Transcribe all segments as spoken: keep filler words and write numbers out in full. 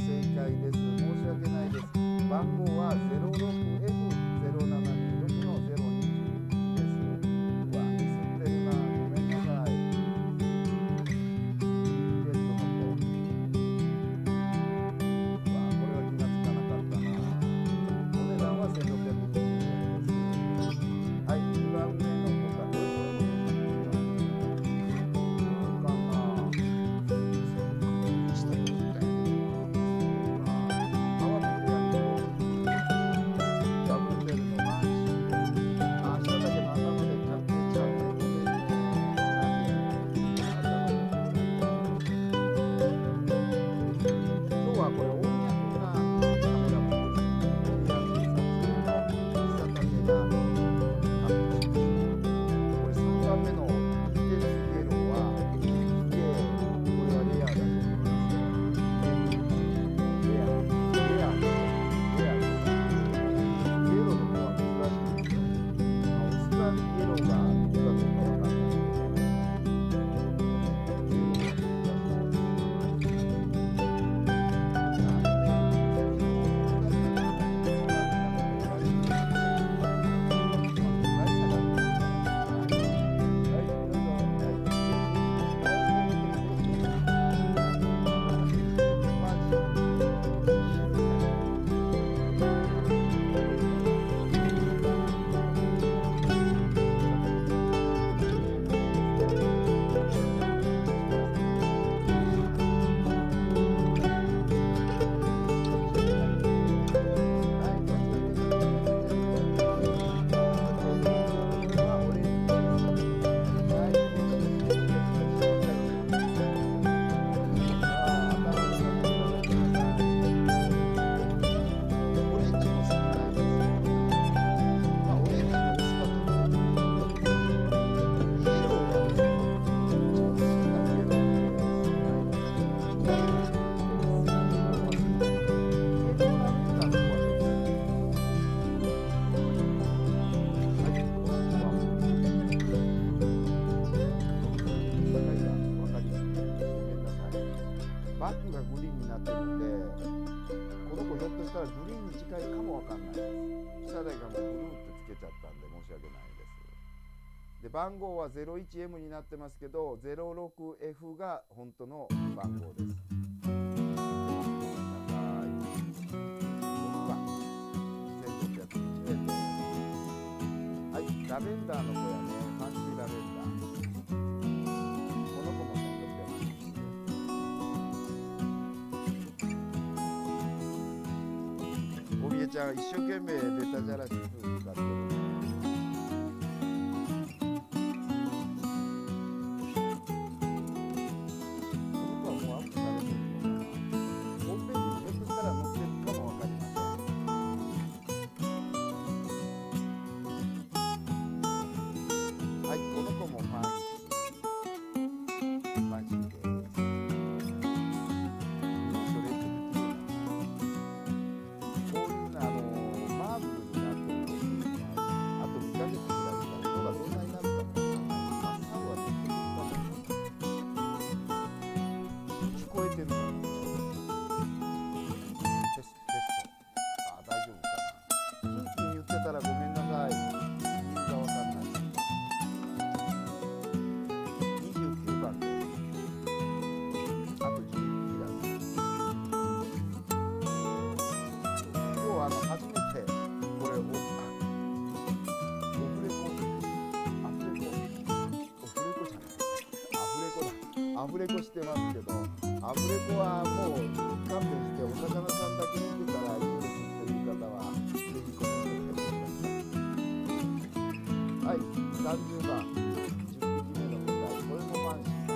正解です。申し訳ないです。番号は ゼロろくエフゼロななにろくのゼロにじゅうです。うわ、ミスってるな。ごめんなさい。リクエストの方。うわ、これは気がつかなかったな。お値段はせんろっぴゃくにじゅうえんです。はい、にばんめの方。これこれこれ。バックがグリーンになってるんで、この子ひょっとしたらグリーンに近いかもわかんないです。下台がもうブルーってつけちゃったんで申し訳ないです。で、番号は ゼロいちエム になってますけど、ゼロろくエフ が本当の番号です。はい、ラベンダーの子やね、ファンシーラベンダー。この子もせんろっぴゃくえん。おびえちゃん、一生懸命ベタじゃらし風使ってるね。この子はもうアップされてるのかな。ホームページにひょっとしたら載ってるかもわかりません。はい、この子もファンシー。ファンシーです。それってこういうの、あのマーブルになってるのとか、あとにかげつぐらいしたら色がどんなになるかもわからない。真っ青は出てくるかも。聞こえてるかな。テスト、テスト。あ、大丈夫かな。キンキン言ってたらごめんなさい。理由がわかんない。にじゅうきゅうばんです。あとじゅういちだ。今日はあの初めてこれを、あ、オフレコ、アフレコ、オフレコじゃない、アフレコだ。アフレコしてますけど、アフレコはもう勘弁してお魚さんだけ見てたらいいですっていう方はぜひコメントしてください。はい、さんじゅうばん、じゅっぴきめの答え、これもマンシーさん。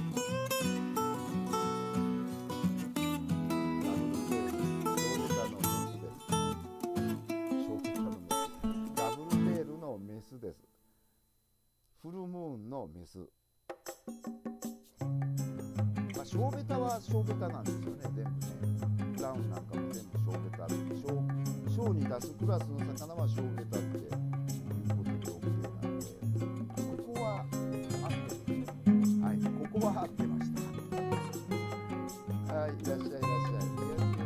ダブルテール、小ベタのメスです。小ベタのメス。ダブルテールのメスです。フルムーンのメス。まあ、小ベタは小ベタなんですよね、全部ね。ブラウンなんかも全部小ベタ。小、小に出すクラスの魚は小ベタっていうことで OK なんで、ここは合ってる。はい、ここは合ってました。はい、いらっしゃいいらっしゃい。いらっしゃい。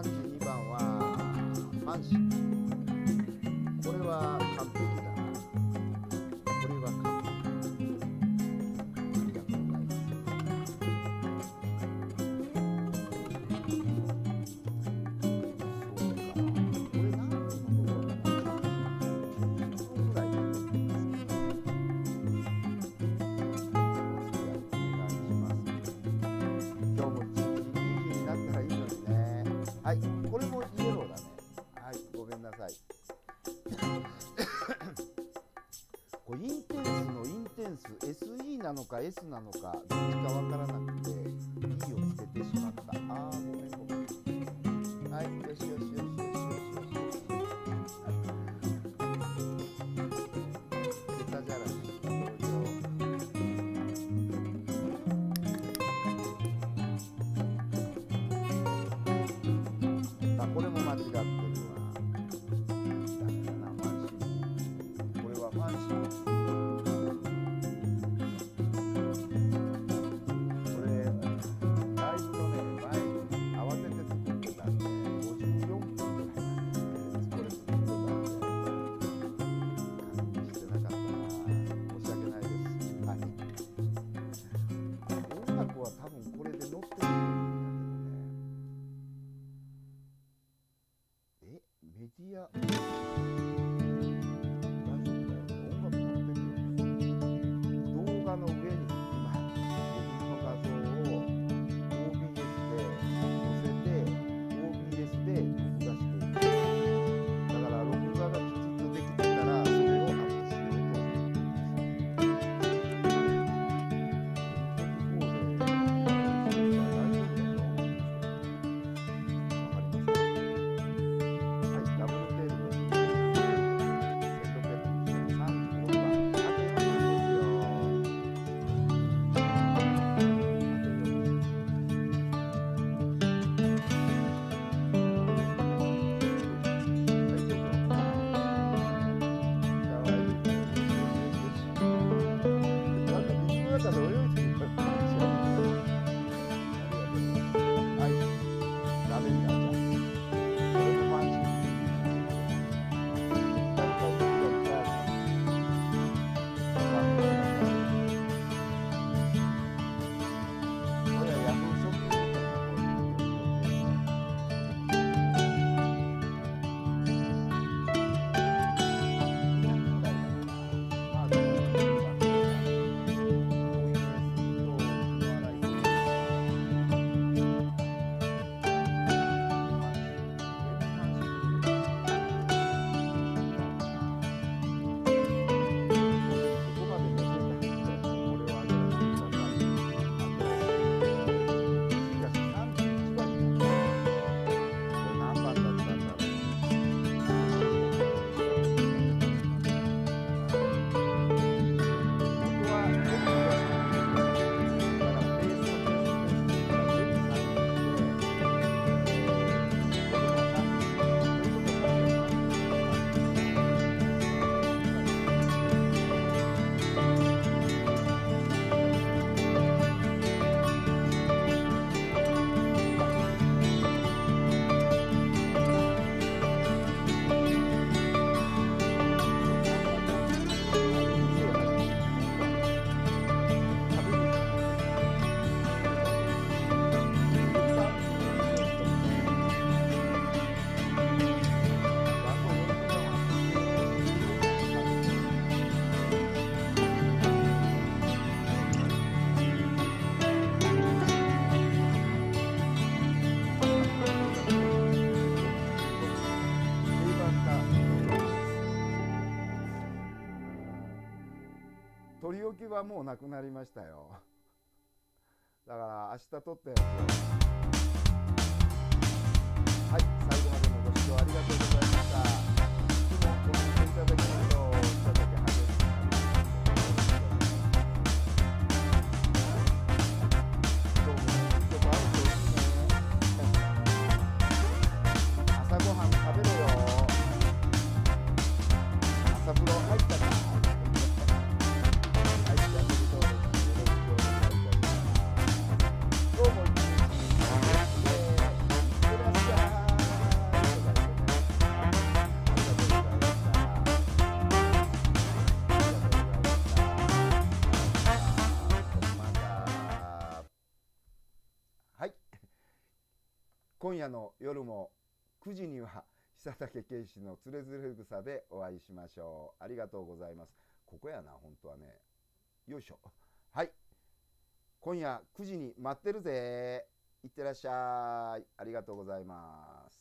さんじにばんはファンシー。これは完璧だな。これは完璧。ありがとうございます。そうか。これ何分のところかな。じゅっぷんぐらいやってみます。お願いします。今日も一日いい日になったらいいのにね。はい、これもイエローだね。はい、ごめんなさい。これインテンスのインテンス エスイー なのか S なのかどっちかわからなくて E をつけてしまった。あーごめんごめん。はい、よしよしよしよしよしよしよし。ベタじゃらし登場。あ、これも間違ってるわ。メディア大丈夫だよね。音楽鳴ってるよね。動画の上に今僕の画像を オービーエス で載せて オービーエス で録画していく。だから録画がきちんとできてたらそれをアップしようと思います。取り置きはもうなくなりましたよ。だから明日撮ったやつを。はい、最後までのご視聴ありがとうございました。いつもコメントいただきますといただき励みになります。今日もいいとこあるといいね。朝ごはん食べろよ。朝風呂入ったか。どうもいってらっしゃい。 今夜の夜もくじには久武けいしのつれづれ草でお会いしましょう。ありがとうございます。ここやな、本当はね。よいしょ。はい。今夜くじに待ってるぜ。いってらっしゃい。ありがとうございます。